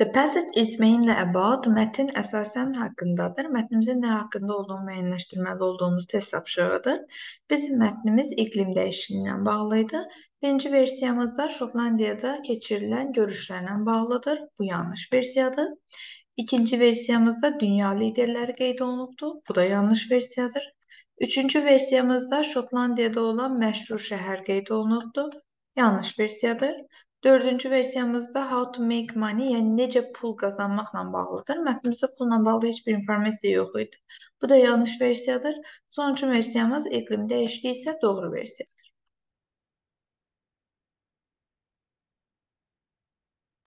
The passage is mainly about metin əsasən haqqındadır. Mətnimizin nə haqqında olduğunu müəyyənləşdirməli olduğumuz test tapşırığıdır. Bizim mətnimiz iqlim dəyişikliyi ilə bağlıydı. Birinci versiyamızda Şotlandiyada keçirilən görüşlərlə bağlıdır. Bu yanlış versiyadır. İkinci versiyamızda dünya liderləri qeyd olunubdur. Bu da yanlış versiyadır. Üçüncü versiyamızda Şotlandiyada olan məşhur şəhər qeyd olunubdur. Yanlış versiyadır. Dördüncü versiyamızda how to make money, yəni necə pul qazanmaqla bağlıdır. Mətnimizdə pulla bağlı heç bir informasiya yox idi. Bu da yanlış versiyadır. Sonuncu versiyamız iqlim dəyişikliyi isə doğru versiyadır.